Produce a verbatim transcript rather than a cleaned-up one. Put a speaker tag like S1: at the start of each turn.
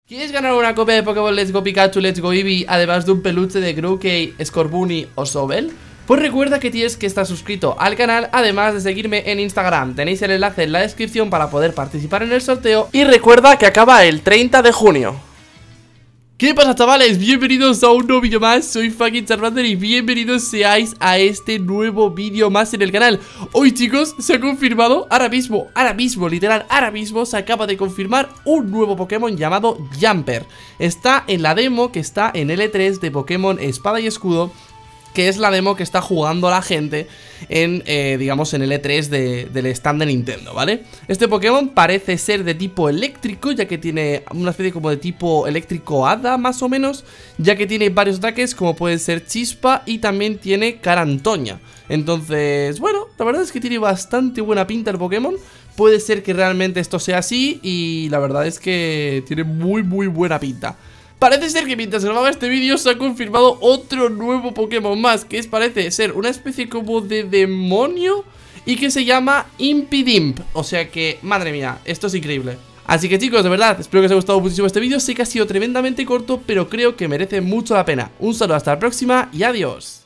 S1: ¿Quieres ganar una copia de Pokémon Let's Go Pikachu, Let's Go Eevee, además de un peluche de Grookey, Scorbunny o Sobel? Pues recuerda que tienes que estar suscrito al canal, además de seguirme en Instagram. Tenéis el enlace en la descripción para poder participar en el sorteo. Y recuerda que acaba el treinta de junio. ¿Qué pasa, chavales? Bienvenidos a un nuevo vídeo más. Soy fucking Charmander y bienvenidos seáis a este nuevo vídeo más en el canal. Hoy, chicos, se ha confirmado, ahora mismo, ahora mismo, literal, ahora mismo se acaba de confirmar un nuevo Pokémon llamado Jumper. Está en la demo que está en L tres de Pokémon Espada y Escudo, que es la demo que está jugando la gente en, eh, digamos, en el E tres de, del stand de Nintendo, ¿vale? Este Pokémon parece ser de tipo eléctrico, ya que tiene una especie como de tipo eléctrico hada, más o menos, ya que tiene varios ataques como pueden ser Chispa y también tiene Carantoña. Entonces, bueno, la verdad es que tiene bastante buena pinta el Pokémon. Puede ser que realmente esto sea así y la verdad es que tiene muy, muy buena pinta. Parece ser que mientras grababa este vídeo se ha confirmado otro nuevo Pokémon más, que es, parece ser una especie como de demonio y que se llama Impidimp. O sea que, madre mía, esto es increíble. Así que, chicos, de verdad, espero que os haya gustado muchísimo este vídeo. Sé que ha sido tremendamente corto, pero creo que merece mucho la pena. Un saludo, hasta la próxima y adiós.